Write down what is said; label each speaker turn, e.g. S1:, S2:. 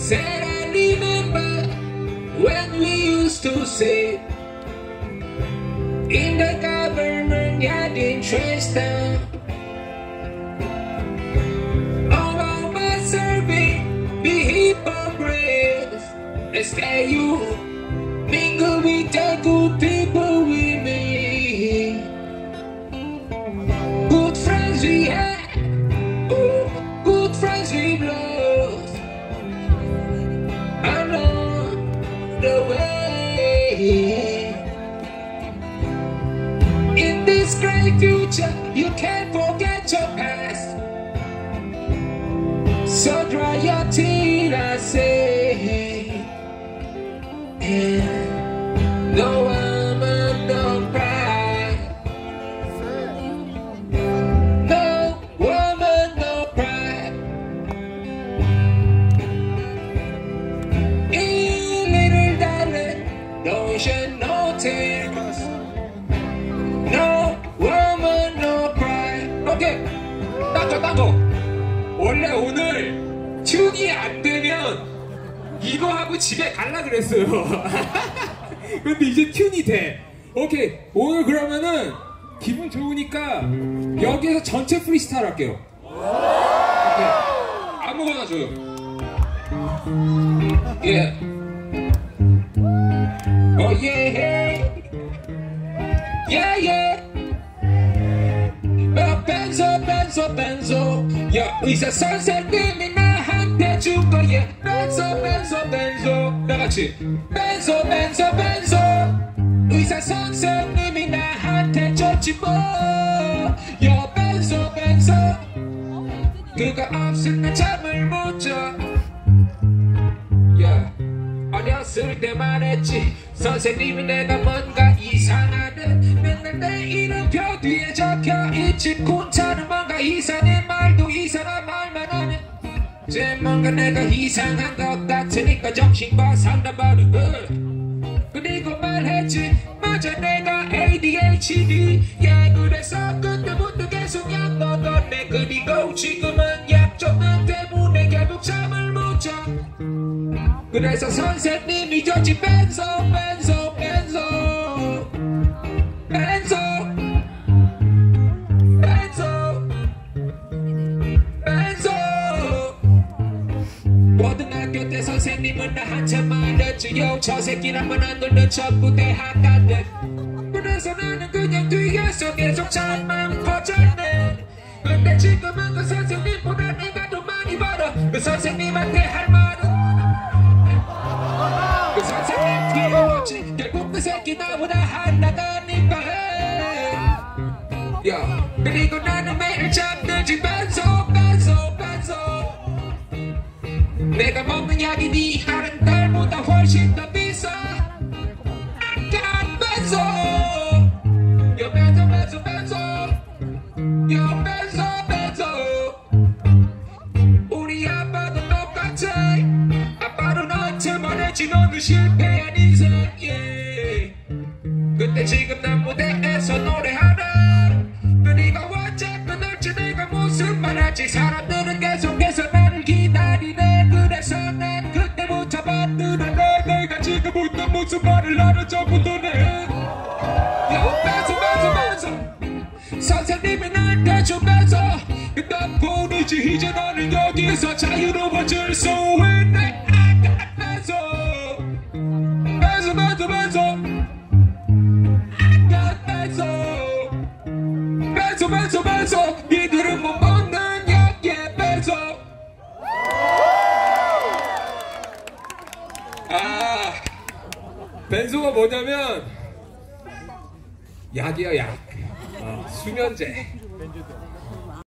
S1: Said I remember when we used to sit in the government yard in Tristan. All of us serving the hypocrites. Instead you mingle with the good people with me. Good friends we had, oh, good friends we've lost. Along the way. In this great future, you can't forget your past. So dry your tears, I say. And no woman, no pride. No woman, no pride. In little darling, no shed no tears. No woman, no pride. 오케이, 딴거. 원래 오늘 튠이 안 되면 이거 하고 집에 갈라 그랬어요. 근데 이제 튠이 돼. 오케이, 오늘 그러면은 기분 좋으니까 여기에서 전체 프리스타일 할게요. 오케이. 아무거나 줘요. 예. 예. 예. benzo. 야, 의사 선생님이 나한테 준 거야. benzo. 다 같이. benzo. 의사 선생님이 나한테 줬지 뭐. 야, benzo. 그거 없으면 잠을 못 자. 야, 어렸을 때 말했지. 선생님이 내가 뭔가 이상하네. 맨날 내 이름표 뒤에 적혀있지. 군차는 뭔가 이상해. 말도 이상한 말만 하네. 제 뭔가 내가 이상한 것 같으니까 정신과 상담받은 걸. 그리고 말했지. 맞아 내가 ADHD. 예, 그래서 그때부터 계속 약 먹었네. 그리고 지금은 약 조금 때문에 결국 잠을 못 자. 그래서 선생님이 줬지. benzo. 고등학교 때 선생님은 나한테 말했지. 요, 저 새끼랑 안 돌려 전부 대학 간대. 그래서 나는 그냥 뒤에서 계속 잘만 퍼졌네. 근데 지금은 그 선생님보다 내가 더 많이 벌어. 그 선생님한테 할 말은 그 선생님 귀여웠지. 결국 그 새끼 나보다 하나가니까 해. 야, 그리고 나는 매일 잠들지. benzo. 내가 먹는 약이 네 하는 달보다 훨씬 더 비싸. I got benzo. Yo, benzo. Yo, benzo. 우리 아빠도 똑같아. 아빠도 너한테 말했지. 너는 실패한 인생. Yeah. 그때 지금 난 무대에서 노래하라. 그리고 어차피 늘지 내가 무슨 말 할지. 사람들은 계속해서 나를 기다리네. 그래서 난 그때부터 만들어내. 내가 지금부터 무슨 말을 하는 전부터 내. benzo. 선생님이 나한테 준 benzo. 그 덕분이지 이제 너는 여기서 자유로워질 수 있네. I got benzo. benzo. 이들은 못 먹는 약에 benzo. benzo가 뭐냐면 약이야, 약. 수면제.